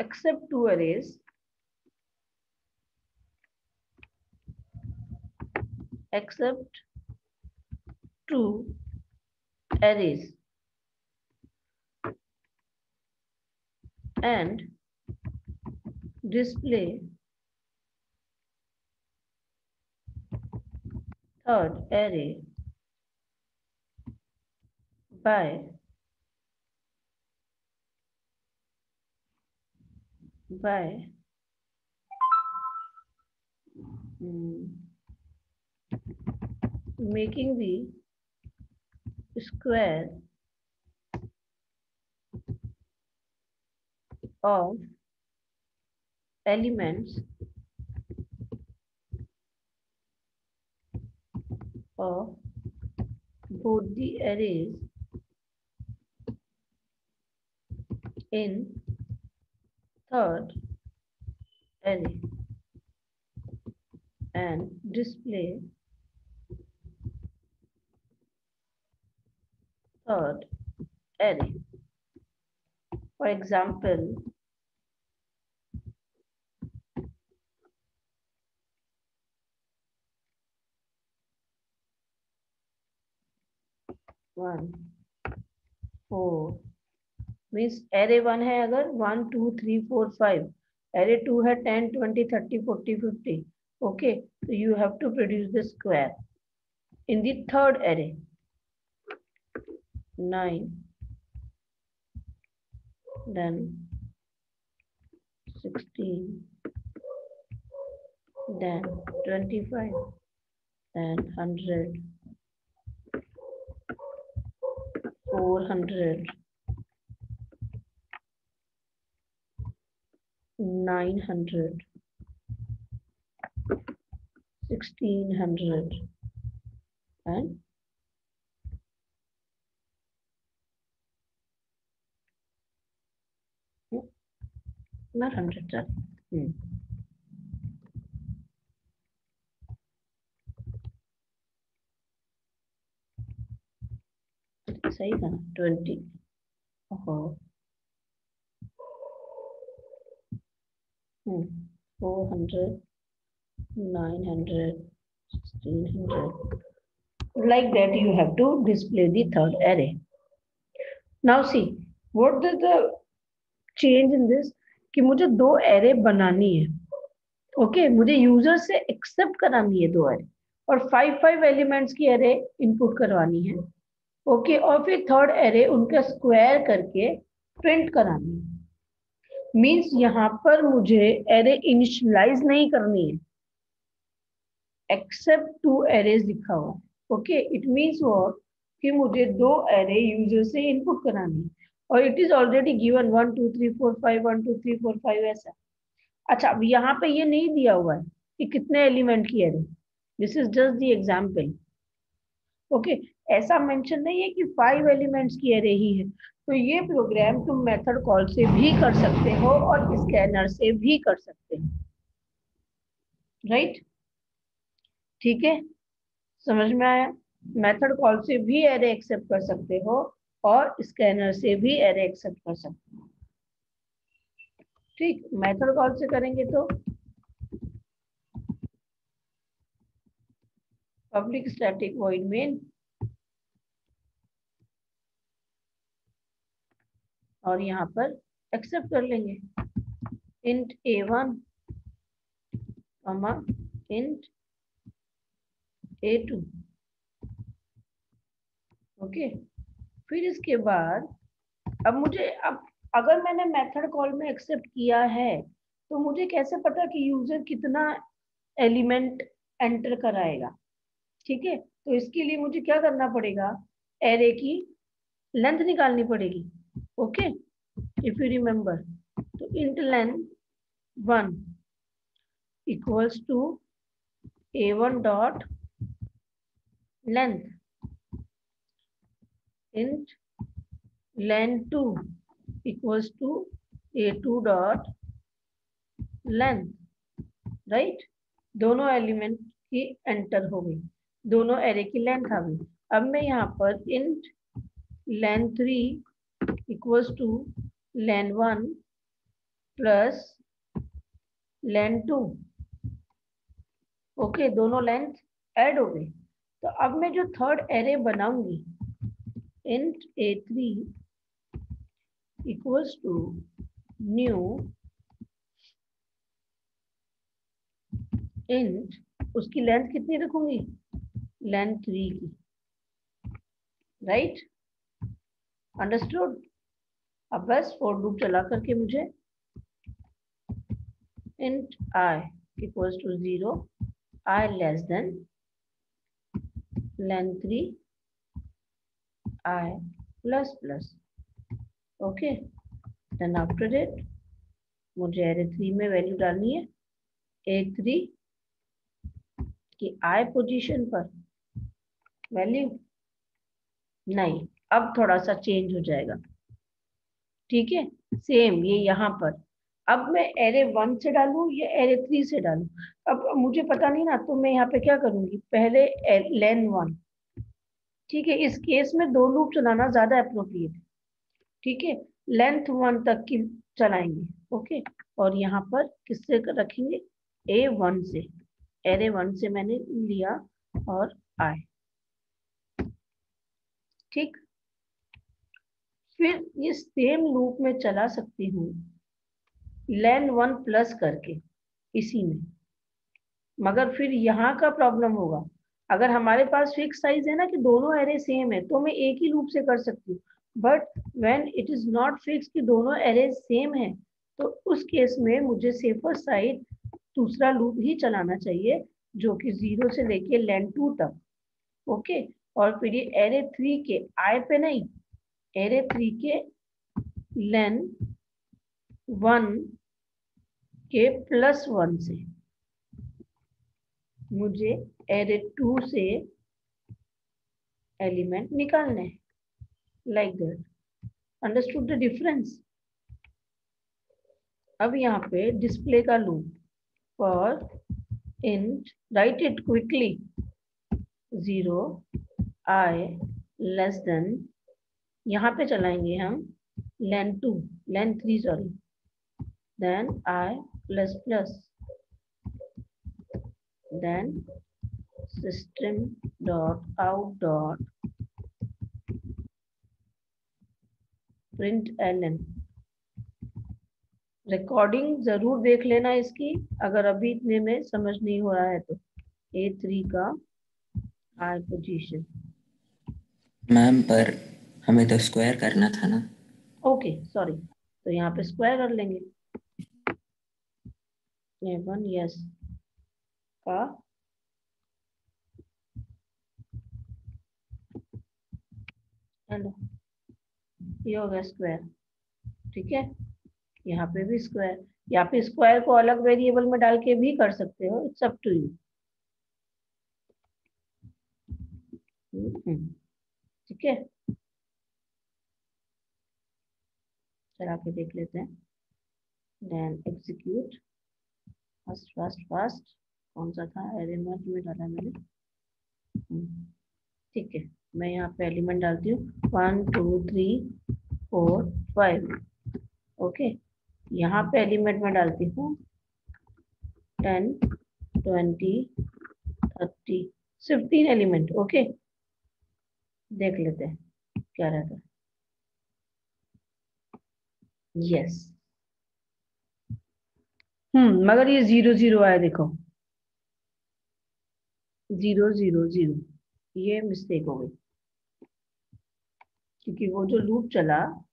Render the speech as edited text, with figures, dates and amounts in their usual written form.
accept two arrays and display third array by making the square of elements of both the arrays in third array and display third array. For example, one four means array 1 है अगर 1 2 3 4 5, array 2 है 10 20 30 40 50. Okay, so you have to produce the square in the third array. 9, then 16, then 25, then 100, 400, 900, 1600 and not 100, sorry. सही था 20. 400, 900, 1600. Like that you have to display the third array. Now see, what is the change in this? कि मुझे दो array बनानी है. Okay मुझे user से accept करानी है दो array और 5 एलिमेंट्स की array इनपुट करवानी है. ओके और फिर थर्ड array उनका स्क्वायर करके प्रिंट करानी है. मीन्स यहाँ पर मुझे array इनिशियलाइज नहीं करनी है, एक्सेप्ट टू arrays लिखा हुआ. ओके इट मीन्स व्हाट कि मुझे दो array यूजर से इनपुट करानी है और इट इज ऑलरेडी गिवन 1 2 3 4 5 1 2 3 4 5 ऐसा. अच्छा अब यहाँ पे ये नहीं दिया हुआ है कि कितने एलिमेंट की array. This is just the example. Okay ऐसा मेंशन नहीं है कि 5 एलिमेंट्स की array ही है. तो ये प्रोग्राम तुम मेथड कॉल से भी कर सकते हो और स्कैनर से भी कर सकते हो. राइट ठीक है समझ में आया. मेथड कॉल से भी array एक्सेप्ट कर सकते हो और स्कैनर से भी array एक्सेप्ट कर सकते हो. ठीक मेथड कॉल से करेंगे तो पब्लिक स्टैटिक वॉइड मेन और यहाँ पर एक्सेप्ट कर लेंगे int a1 int a2. Okay फिर इसके बाद अब मुझे अब अगर मैंने मेथड कॉल में एक्सेप्ट किया है तो मुझे कैसे पता कि यूजर कितना एलिमेंट एंटर कराएगा. ठीक है तो इसके लिए मुझे क्या करना पड़ेगा, एरे की लेंथ निकालनी पड़ेगी. ओके इफ यू रिमेंबर तो int length 1 equals to a1 dot length int len 2 equals to a2 dot length. Right दोनों एलिमेंट की एंटर हो गई, दोनों एरे की लेंथ आ गई. अब मैं यहाँ पर int len 3 equals to len 1 plus length 2। Okay, दोनों लेंथ ऐड हो गई। तो अब मैं जो थर्ड एरे बनाऊंगी, int a3 equals to new int, उसकी लेंथ कितनी रखूंगी, लेंथ 3 की, राइट, अंडरस्टूड। अब बस फॉर लूप चला करके मुझे int I equals to 0, I less than length 3 I plus plus. Okay, then after it मुझे एरे 3 में वैल्यू डालनी है a3 की I पोजीशन पर वैल्यू नहीं, अब थोड़ा सा चेंज हो जाएगा, ठीक है। सेम ये यहाँ पर, अब मैं एरे 1 से डालूं या एरे 3 से डालूं, अब मुझे पता नहीं ना, तो मैं यहाँ पे क्या करूंगी, पहले लेन 1, ठीक है, इस केस में 2 लूप चलाना ज्यादा अप्रोप्रिएट है, ठीक है, लेंथ 1 तक की चलाएंगे। ओके, और यहाँ पर किससे रखेंगे, A1 से, एरे 1 से मैंने लिया और आए, ठीक। फिर ये सेम लूप में चला सकती हूँ लेन 1 प्लस करके इसी में, मगर फिर यहाँ का प्रॉब्लम होगा, अगर हमारे पास फिक्स साइज है ना कि दोनों एरे सेम है, तो मैं एक ही लूप से कर सकती हूँ। But when it is not fix कि दोनों एरे सेम है, तो उस केस में मुझे सेफर साइड दूसरा लूप ही चलाना चाहिए, जो कि 0 से लेके लेन 2 तक। ओके, और फिर ये एरे 3 के आई पे नहीं, एरे 3 के लेन 1 के प्लस 1 से मुझे एरे 2 से एलिमेंट निकालने हैं, like that, understood the difference. अब यहाँ पे डिस्प्ले का loop for int, right it quickly, 0 I less than, यहाँ पे चलाएंगे हम len 2, len 3 sorry, then I plus plus, then system dot out dot print ln. Recording जरूर देख लेना इसकी, अगर अभी इतने में समझ नहीं हो रहा है तो। A3 का I पोजीशन, मैम पर हमें तो स्क्वायर करना था ना। ओके सॉरी, तो यहाँ पे स्क्वायर कर लेंगे, A1 यस का हेलो, ये हो गया स्क्वायर, ठीक है। यहाँ पे भी स्क्वायर, या फिर स्क्वायर को अलग वेरिएबल में डाल के भी कर सकते हो, इट्स अप टू यू, ठीक है। चला के देख लेते हैं, then execute, fast fast fast, कौन सा था, एलिमेंट में डाला मैंने, ठीक है। मैं यहाँ पे एलिमेंट डालती हूँ 1 2 3 4 5, ओके। यहाँ पे एलिमेंट में डालती हूँ 10 20 30, सिर्फ 3 एलिमेंट, ओके। देख लेते हैं क्या रहता है, यस, मगर ये 0 0 आया, देखो 0 0 0, ये मिस्टेक हो गई, क्योंकि वो जो लूप चला